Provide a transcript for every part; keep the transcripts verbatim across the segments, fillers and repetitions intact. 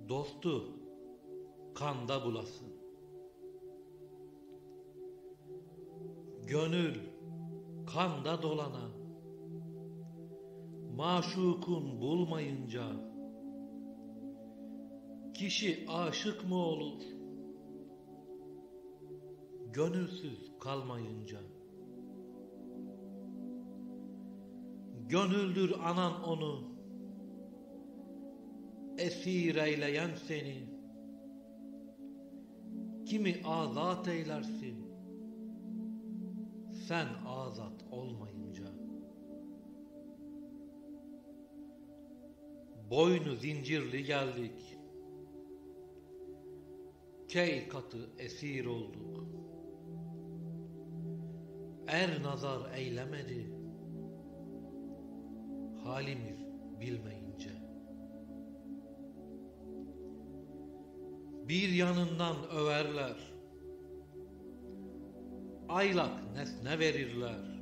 Dostu kanda bulasın. Gönül kanda dolana, maşukun bulmayınca, kişi aşık mı olur, gönülsüz kalmayınca? Gönüldür anan onu, esir eyleyen seni, kimi azat eylersin, sen azat olmayınca. Boynu zincirli geldik, key katı esir olduk. Er nazar eylemedi, halimiz bilmeyince. Bir yanından överler, aylak nesne verirler.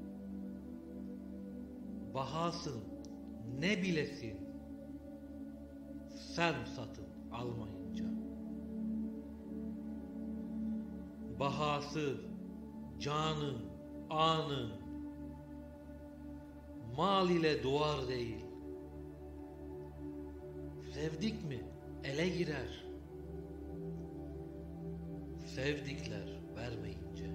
Bahasın ne bilesin, sen satın almayınca. Bahası canın, anın, mal ile doğar değil. Sevdik mi ele girer, sevdikler vermeyince.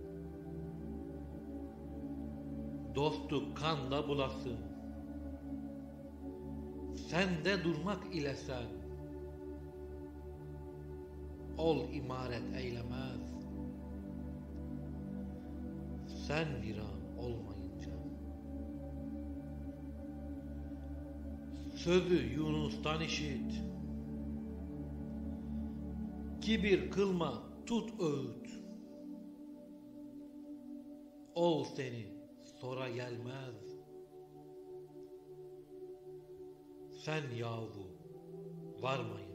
Dostu kanda bulasın, sende durmak ile sen. Ol imaret eylemez, sen viran olmayınca. Sözü Yunus'tan işit, kibir kılma, tut öğüt. Ol seni sonra gelmez, sen yahu varmayın.